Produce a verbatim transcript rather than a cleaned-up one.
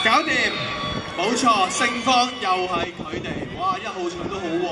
搞掂，冇錯，勝方又係佢哋。哇，一號場都好